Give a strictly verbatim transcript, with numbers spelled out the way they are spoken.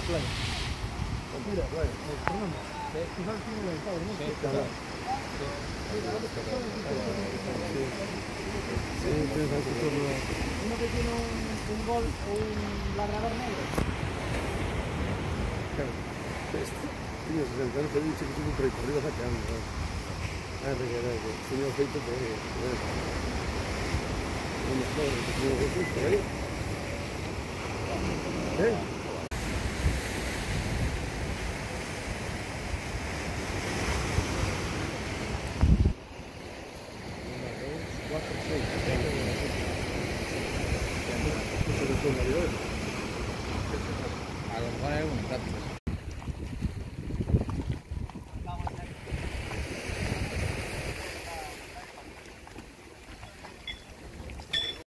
playa. Mira, playa. Fernando, tú sabes quién es el padre, ¿no? Sí, claro. Sí, piensa que solo... Uno que tiene un, un gol o un labrador negro. Claro. Tío, se sentaron que dice que tiene un recorrido sacando, ¿no? Ah, de que era que tenía feito por ahí. Unos flores que tenía Jesús por ahí. ¿Eh? Cuatro, seis. Eso es con Navidad.